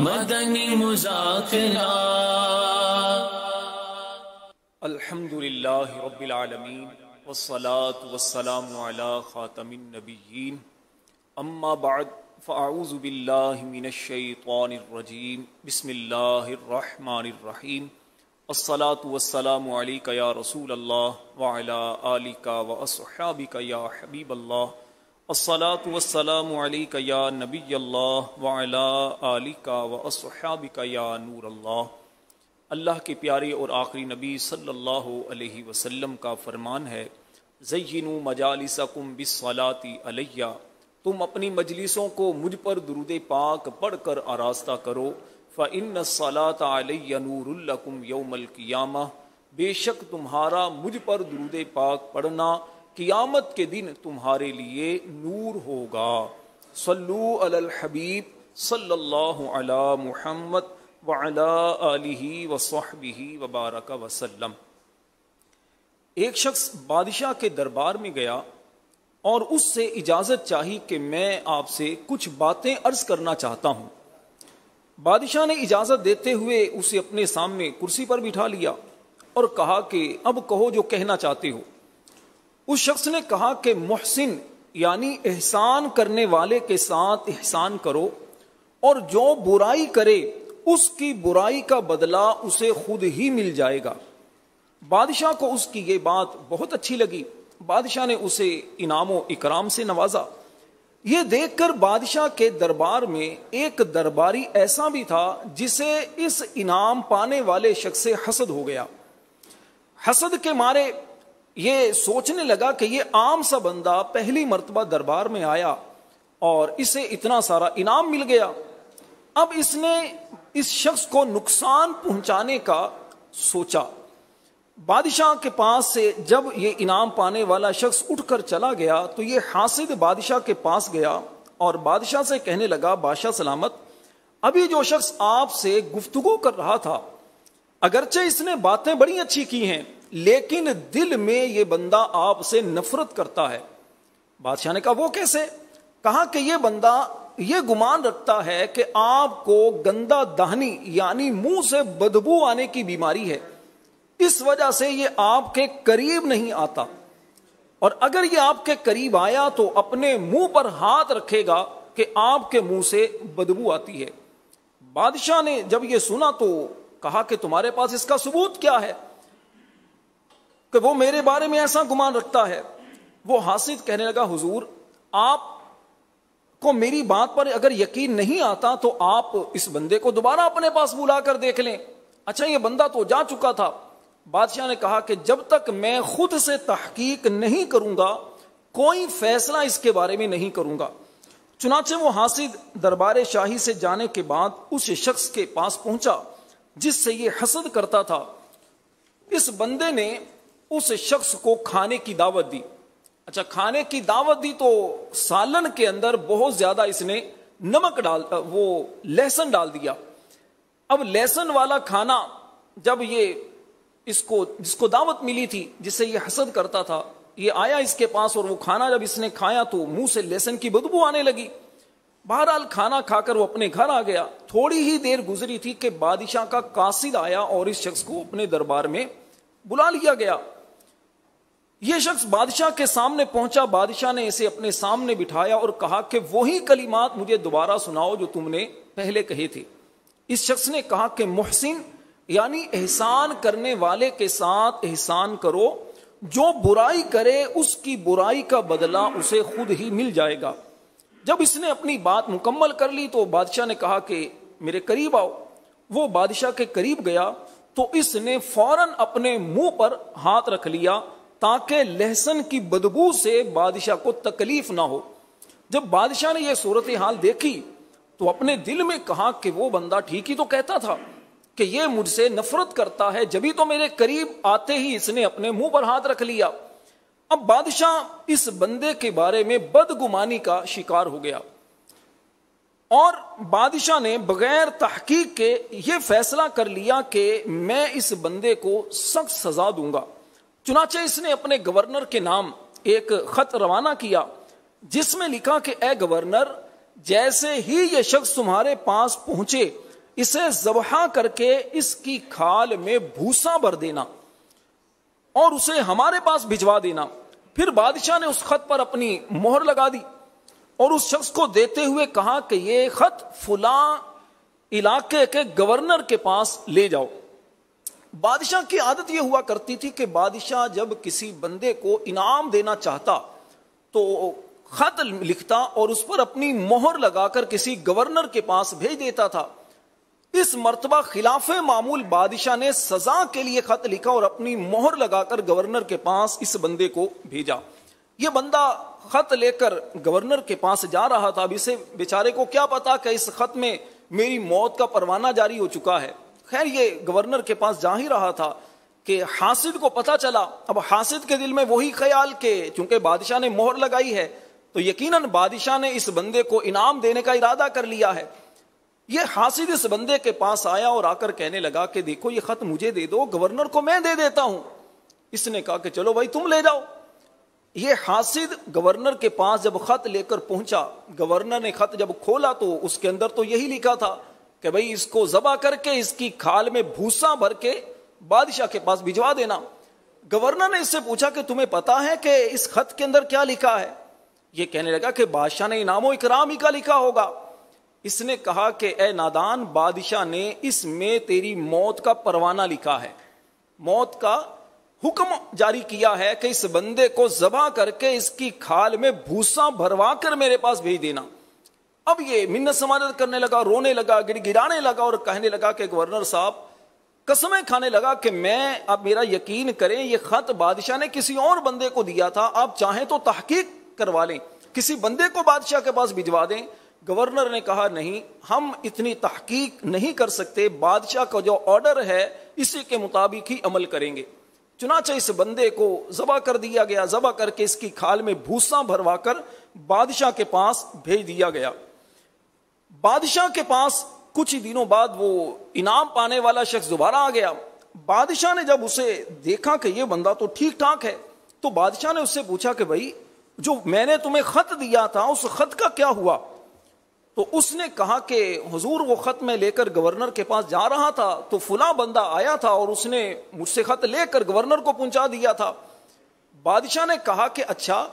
مدنی مذاکرہ۔ الحمدللہ رب العالمین والصلاة والسلام علی خاتم النبیین، اما بعد فاعوذ باللہ من الشیطان الرجیم، بسم اللہ الرحمن الرحیم۔ الصلاة والسلام علیک یا رسول اللہ وعلی آلک واصحابک یا حبیب اللہ۔ الصلاة والسلام علیک یا نبی اللہ وعلی آلک واصحابک یا نور اللہ۔ اللہ کے پیارے اور آخری نبی صلی اللہ علیہ وسلم کا فرمان ہے، زینوا مجالسکم بالصلاۃ علیہ، تم اپنی مجلسوں کو مجھ پر درود پاک پڑھ کر آراستہ کرو، فإن الصلاۃ علی نور لکم یوم القیامہ، بے شک تمہارا مجھ پر درود پاک پڑھنا قیامت کے دن تمہارے لیے نور ہوگا۔ صلو علی الحبیب صلی اللہ علی محمد وعلی آلہ وصحبہ وبارک وسلم۔ ایک شخص بادشاہ کے دربار میں گیا اور اس سے اجازت چاہی کہ میں آپ سے کچھ باتیں عرض کرنا چاہتا ہوں۔ بادشاہ نے اجازت دیتے ہوئے اسے اپنے سامنے کرسی پر بٹھا لیا اور کہا کہ اب کہو جو کہنا چاہتے ہو۔ اس شخص نے کہا کہ محسن یعنی احسان کرنے والے کے ساتھ احسان کرو، اور جو برائی کرے اس کی برائی کا بدلہ اسے خود ہی مل جائے گا۔ بادشاہ کو اس کی یہ بات بہت اچھی لگی۔ بادشاہ نے اسے انعام و اکرام سے نوازا۔ یہ دیکھ کر بادشاہ کے دربار میں ایک درباری ایسا بھی تھا جسے اس انعام پانے والے شخص سے حسد ہو گیا۔ حسد کے مارے یہ سوچنے لگا کہ یہ عام سا بندہ پہلی مرتبہ دربار میں آیا اور اسے اتنا سارا انعام مل گیا۔ اب اس نے اس شخص کو نقصان پہنچانے کا سوچا۔ بادشاہ کے پاس سے جب یہ انعام پانے والا شخص اٹھ کر چلا گیا تو یہ حاسد بادشاہ کے پاس گیا اور بادشاہ سے کہنے لگا، بادشاہ سلامت، ابھی جو شخص آپ سے گفتگو کر رہا تھا، اگرچہ اس نے باتیں بڑی اچھی کی ہیں لیکن دل میں یہ بندہ آپ سے نفرت کرتا ہے۔ بادشاہ نے کہا وہ کیسے؟ کہا کہ یہ بندہ یہ گمان رکھتا ہے کہ آپ کو گندا دہنی یعنی منہ سے بدبو آنے کی بیماری ہے، اس وجہ سے یہ آپ کے قریب نہیں آتا، اور اگر یہ آپ کے قریب آیا تو اپنے منہ پر ہاتھ رکھے گا کہ آپ کے منہ سے بدبو آتی ہے۔ بادشاہ نے جب یہ سنا تو کہا کہ تمہارے پاس اس کا ثبوت کیا ہے کہ وہ میرے بارے میں ایسا گمان رکھتا ہے؟ وہ حاسد کہنے لگا، حضور آپ کو میری بات پر اگر یقین نہیں آتا تو آپ اس بندے کو دوبارہ اپنے پاس بلا کر دیکھ لیں۔ اچھا یہ بندہ تو جا چکا تھا۔ بادشاہ نے کہا کہ جب تک میں خود سے تحقیق نہیں کروں گا کوئی فیصلہ اس کے بارے میں نہیں کروں گا۔ چنانچہ وہ حاسد دربار شاہی سے جانے کے بعد اس شخص کے پاس پہنچا جس سے یہ حسد کرتا تھا۔ اس بندے نے اس شخص کو کھانے کی دعوت دی۔ اچھا کھانے کی دعوت دی تو سالن کے اندر بہت زیادہ اس نے نمک لہسن ڈال دیا۔ اب لہسن والا کھانا جب یہ جس کو دعوت ملی تھی جس سے یہ حسد کرتا تھا، یہ آیا اس کے پاس اور وہ کھانا جب اس نے کھایا تو منہ سے لہسن کی بدبو آنے لگی۔ بہرحال کھانا کھا کر وہ اپنے گھر آ گیا۔ تھوڑی ہی دیر گزری تھی کہ بادشاہ کا قاصد آیا اور اس شخص کو اپنے دربار میں بلا لیا گیا۔ یہ شخص بادشاہ کے سامنے پہنچا۔ بادشاہ نے اسے اپنے سامنے بٹھایا اور کہا کہ وہی کلمات مجھے دوبارہ سناؤ جو تم نے پہلے کہے تھے۔ اس شخص نے کہا کہ محسن یعنی احسان کرنے والے کے ساتھ احسان کرو، جو برائی کرے اس کی برائی کا بدلہ اسے خود ہی مل جائے گا۔ جب اس نے اپنی بات مکمل کر لی تو بادشاہ نے کہا کہ میرے قریب آؤ۔ وہ بادشاہ کے قریب گیا تو اس نے فوراً اپنے منہ پر ہاتھ رکھ لیا تاکہ لہسن کی بدبو سے بادشاہ کو تکلیف نہ ہو۔ جب بادشاہ نے یہ صورتحال دیکھی تو اپنے دل میں کہا کہ وہ بندہ ٹھیک ہی تو کہتا تھا کہ یہ مجھ سے نفرت کرتا ہے، جبھی تو میرے قریب آتے ہی اس نے اپنے منہ پر ہاتھ رکھ لیا۔ اب بادشاہ اس بندے کے بارے میں بدگمانی کا شکار ہو گیا اور بادشاہ نے بغیر تحقیق کے یہ فیصلہ کر لیا کہ میں اس بندے کو سخت سزا دوں گا۔ چنانچہ اس نے اپنے گورنر کے نام ایک خط روانہ کیا جس میں لکھا کہ اے گورنر، جیسے ہی یہ شخص تمہارے پاس پہنچے اسے ذبح کر کے اس کی کھال میں بھوسا بھر دینا اور اسے ہمارے پاس بھجوا دینا۔ پھر بادشاہ نے اس خط پر اپنی مہر لگا دی اور اس شخص کو دیتے ہوئے کہا کہ یہ خط فلاں علاقے کے گورنر کے پاس لے جاؤ۔ بادشاہ کی عادت یہ ہوا کرتی تھی کہ بادشاہ جب کسی بندے کو انعام دینا چاہتا تو خط لکھتا اور اس پر اپنی مہر لگا کر کسی گورنر کے پاس بھیج دیتا تھا۔ اس مرتبہ خلاف معمول بادشاہ نے سزا کے لیے خط لکھا اور اپنی مہر لگا کر گورنر کے پاس اس بندے کو بھیجا۔ یہ بندہ خط لے کر گورنر کے پاس جا رہا تھا۔ اب اسے بیچارے کو کیا پتا کہ اس خط میں میری موت کا پروانہ جاری ہو چکا ہے۔ خیر یہ گورنر کے پاس جا ہی رہا تھا کہ حاسد کو پتا چلا۔ اب حاسد کے دل میں وہی خیال کہ چونکہ بادشاہ نے مہر لگائی ہے تو یقیناً بادشاہ نے اس بندے کو انعام دینے کا ارادہ کر لیا ہے۔ یہ حاسد اس بندے کے پاس آیا اور آ کر کہنے لگا کہ دیکھو یہ خط مجھے دے دو، گورنر کو میں دے دیتا ہوں۔ اس نے کہا کہ چلو بھائی تم لے جاؤ۔ یہ حاسد گورنر کے پاس جب خط لے کر پہنچا، گورنر نے خط جب کھولا تو اس کے اندر تو یہی لکھا تھا کہ بھائی اس کو ذبح کر کے اس کی کھال میں بھوسا بھر کے بادشاہ کے پاس بھجوا دینا۔ گورنر نے اس سے پوچھا کہ تمہیں پتا ہے کہ اس خط کے اندر کیا لکھا ہے؟ یہ کہنے لگا کہ بادشاہ نے انعام و اکرام ہی کا لکھا ہوگا۔ اس نے کہا کہ اے نادان، بادشاہ نے اس میں تیری موت کا پروانہ لکھا ہے، موت کا حکم جاری کیا ہے کہ اس بندے کو ذبح کر کے اس کی کھال میں بھوسا بھروا کر میرے پاس بھیج دینا۔ اب یہ منت سماجت کرنے لگا، رونے لگا، گڑ گڑانے لگا اور کہنے لگا کہ گورنر صاحب، قسمیں کھانے لگا کہ میں، اب میرا یقین کریں یہ خط بادشاہ نے کسی اور بندے کو دیا تھا، آپ چاہیں تو تحقیق کروا لیں، کسی بندے کو بادشاہ کے پاس بھجوا دیں۔ گورنر نے کہا نہیں، ہم اتنی تحقیق نہیں کر سکتے، بادشاہ کا جو آرڈر ہے اسی کے مطابق ہی عمل کریں گے۔ چنانچہ اس بندے کو ذبح کر دیا گیا، ذبح کر کے اس کی کھال میں بھوسا بھروا کر بادشاہ کے پاس بھیج دیا گیا۔ بادشاہ کے پاس کچھ ہی دنوں بعد وہ انعام پانے والا شخص دوبارہ آ گیا۔ بادشاہ نے جب اسے دیکھا کہ یہ بندہ تو ٹھیک ٹھاک ہے تو بادشاہ نے اس سے پوچھا کہ بھائی جو میں نے تمہیں خط دیا تھا اس خط کا کیا ہوا؟ تو اس نے کہا کہ حضور وہ خط میں لے کر گورنر کے پاس جا رہا تھا تو فلاں بندہ آیا تھا اور اس نے مجھ سے خط لے کر گورنر کو پہنچا دیا تھا۔ بادشاہ نے کہا کہ اچھا،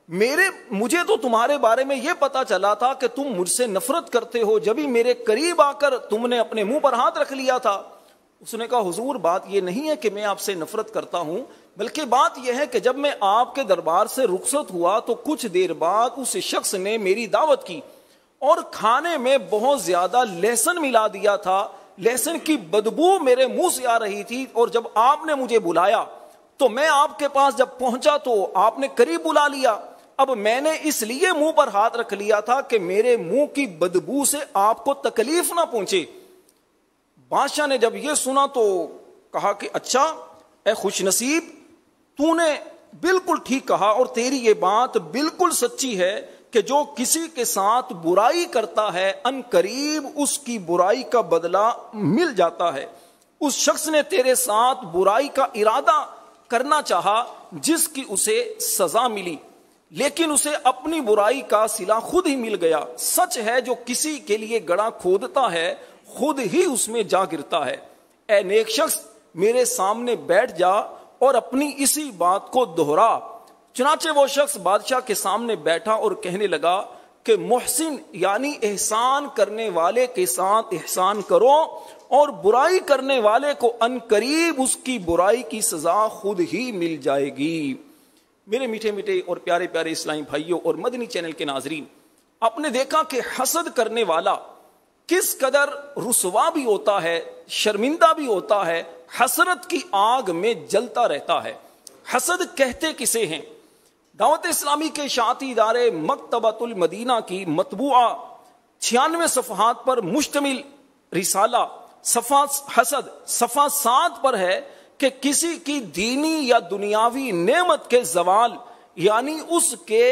مجھے تو تمہارے بارے میں یہ پتا چلا تھا کہ تم مجھ سے نفرت کرتے ہو، جبھی میرے قریب آ کر تم نے اپنے منہ پر ہاتھ رکھ لیا تھا۔ اس نے کہا حضور بات یہ نہیں ہے کہ میں آپ سے نفرت کرتا ہوں، بلکہ بات یہ ہے کہ جب میں آپ کے دربار سے رخصت ہوا تو کچھ دیر بعد اس شخص نے میری دعوت کی اور کھانے میں بہت زیادہ لہسن ملا دیا تھا، لہسن کی بدبو میرے منہ سے آ رہی تھی، اور جب آپ نے مجھے بلایا تو میں آپ کے پاس جب پہنچا تو آپ نے قریب بلا لیا۔ اب میں نے اس لیے منہ پر ہاتھ رکھ لیا تھا کہ میرے منہ کی بدبو سے آپ کو تکلیف نہ پہنچے۔ بادشاہ نے جب یہ سنا تو کہا کہ اچھا اے خوش نصیب، تو نے بالکل ٹھیک کہا اور تیری یہ بات بالکل سچی ہے کہ جو کسی کے ساتھ برائی کرتا ہے ان قریب اس کی برائی کا بدلہ مل جاتا ہے۔ اس شخص نے تیرے ساتھ برائی کا ارادہ کرنا چاہا جس کی اسے سزا ملی، لیکن اسے اپنی برائی کا صلہ خود ہی مل گیا۔ سچ ہے جو کسی کے لیے گڑھا کھودتا ہے خود ہی اس میں جا گرتا ہے۔ اے نیک شخص، میرے سامنے بیٹھ جا اور اپنی اسی بات کو دہرا۔ چنانچہ وہ شخص بادشاہ کے سامنے بیٹھا اور کہنے لگا کہ محسن یعنی احسان کرنے والے کے ساتھ احسان کرو اور برائی کرنے والے کو ان قریب اس کی برائی کی سزا خود ہی مل جائے گی۔ میرے میٹھے میٹھے اور پیارے پیارے اسلامی بھائیوں اور مدنی چینل کے ناظرین، آپ نے دیکھا کہ حسد کرنے والا کس قدر رسوا بھی ہوتا ہے، شرمندہ بھی ہوتا ہے، حسرت کی آگ میں جلتا رہتا ہے۔ حسد کہتے کسے ہیں؟ دعوت اسلامی کے اشاعتی ادارے مکتبۃ المدینہ کی مطبوعہ 96 صفحات پر مشتمل رسالہ صفحہ حسد صفحہ 7 پر ہے کہ کسی کی دینی یا دنیاوی نعمت کے زوال یعنی اس کے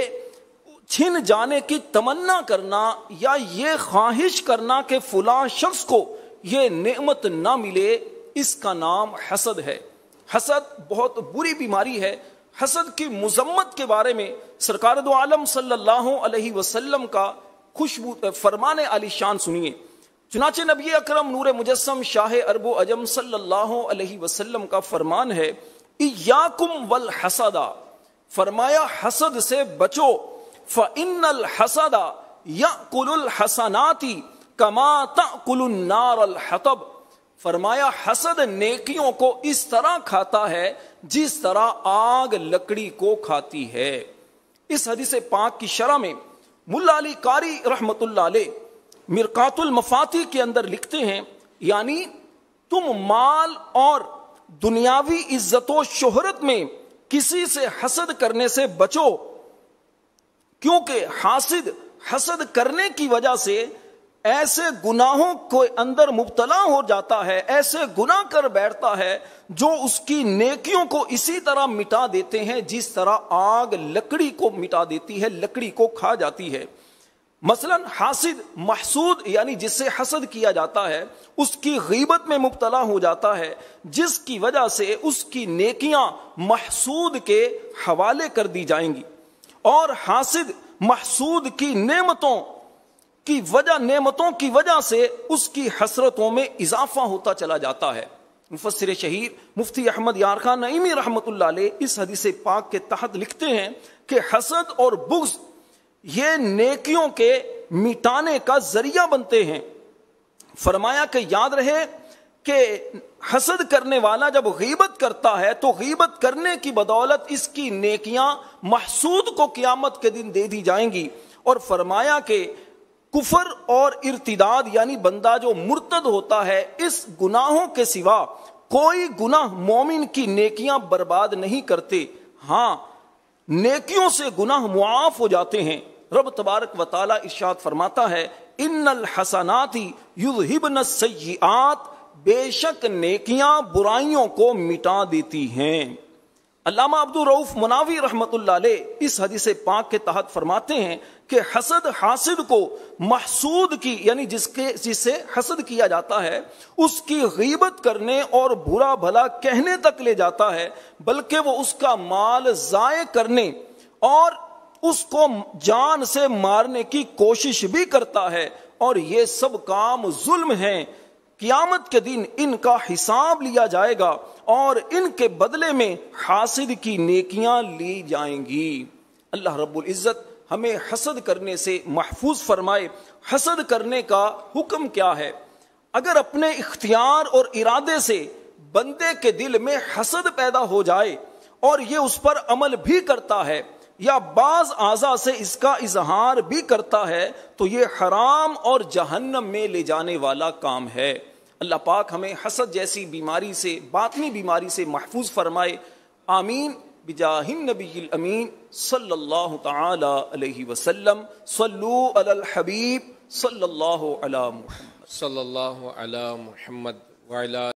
چھن جانے کی تمنا کرنا یا یہ خواہش کرنا کہ فلاں شخص کو یہ نعمت نہ ملے، اس کا نام حسد ہے۔ حسد بہت بری بیماری ہے۔ حسد کی مذمت کے بارے میں سرکار دو عالم صلی اللہ علیہ وسلم کا فرمان علی شان سنیے۔ چنانچہ نبی اکرم نور مجسم شاہ عرب و عجم صلی اللہ علیہ وسلم کا فرمان ہے ایاکم والحسد، فرمایا حسد سے بچو، فإن الحسد یأکل الحسنات کما تأکل النار الحطب، فرمایا حسد نیکیوں کو اس طرح کھاتا ہے جس طرح آگ لکڑی کو کھاتی ہے۔ اس حدیث پاک کی شرح میں ملا علی قاری رحمت اللہ علیہ مرقات المفاتیح کے اندر لکھتے ہیں، یعنی تم مال اور دنیاوی عزت و شہرت میں کسی سے حسد کرنے سے بچو، کیونکہ حسد کرنے کی وجہ سے ایسے گناہوں کو اندر مبتلا ہو جاتا ہے، ایسے گناہ کر بیٹھتا ہے جو اس کی نیکیوں کو اسی طرح مٹا دیتے ہیں جس طرح آگ لکڑی کو مٹا دیتی ہے، لکڑی کو کھا جاتی ہے۔ مثلا حاسد، محسود یعنی جس سے حسد کیا جاتا ہے، اس کی غیبت میں مبتلا ہو جاتا ہے، جس کی وجہ سے اس کی نیکیاں محسود کے حوالے کر دی جائیں گی، اور حاسد محسود کی نعمتوں کی وجہ سے اس کی حسرتوں میں اضافہ ہوتا چلا جاتا ہے۔ مفسر شہیر مفتی احمد یار خان نعیمی رحمت اللہ علیہ اس حدیث پاک کے تحت لکھتے ہیں کہ حسد اور بغض یہ نیکیوں کے مٹانے کا ذریعہ بنتے ہیں۔ فرمایا کہ یاد رہے کہ حسد کرنے والا جب غیبت کرتا ہے تو غیبت کرنے کی بدولت اس کی نیکیاں محسود کو قیامت کے دن دے دی جائیں گی، اور فرمایا کہ کفر اور ارتداد یعنی بندہ جو مرتد ہوتا ہے، اس گناہوں کے سوا کوئی گناہ مومن کی نیکیاں برباد نہیں کرتے، ہاں نیکیوں سے گناہ معاف ہو جاتے ہیں۔ رب تبارک و تعالی ارشاد فرماتا ہے ان الحسنات یذہبن السیئات، بے شک نیکیاں برائیوں کو مٹا دیتی ہیں۔ علامہ عبد الرؤف مناوی رحمت اللہ علیہ اس حدیث پاک کے تحت فرماتے ہیں کہ حسد حاسد کو محسود کی یعنی جس سے حسد کیا جاتا ہے اس کی غیبت کرنے اور برا بھلا کہنے تک لے جاتا ہے، بلکہ وہ اس کا مال ضائع کرنے اور اس کو جان سے مارنے کی کوشش بھی کرتا ہے، اور یہ سب کام ظلم ہیں۔ قیامت کے دن ان کا حساب لیا جائے گا اور ان کے بدلے میں حاسد کی نیکیاں لی جائیں گی۔ اللہ رب العزت ہمیں حسد کرنے سے محفوظ فرمائے۔ حسد کرنے کا حکم کیا ہے؟ اگر اپنے اختیار اور ارادے سے بندے کے دل میں حسد پیدا ہو جائے اور یہ اس پر عمل بھی کرتا ہے یا بعض اعضاء سے اس کا اظہار بھی کرتا ہے تو یہ حرام اور جہنم میں لے جانے والا کام ہے۔ اللہ پاک ہمیں حسد جیسی بیماری سے، باطنی بیماری سے محفوظ فرمائے، آمین بجاہ النبی الامین صلی اللہ تعالی علیہ وسلم۔ صلو علی الحبیب صلی اللہ علی محمد صلی اللہ علی محمد وعلی